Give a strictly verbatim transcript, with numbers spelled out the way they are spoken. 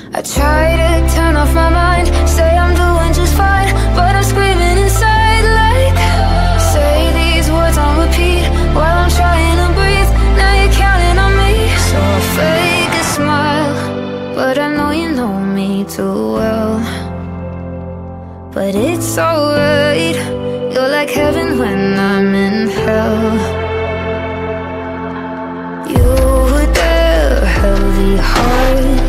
I try to turn off my mind, say I'm doing just fine, but I'm screaming inside like, say these words on repeat while I'm trying to breathe. Now you're counting on me, so I fake a smile, but I know you know me too well. But it's alright, you're like heaven when I'm in hell. You were there, heavy heart,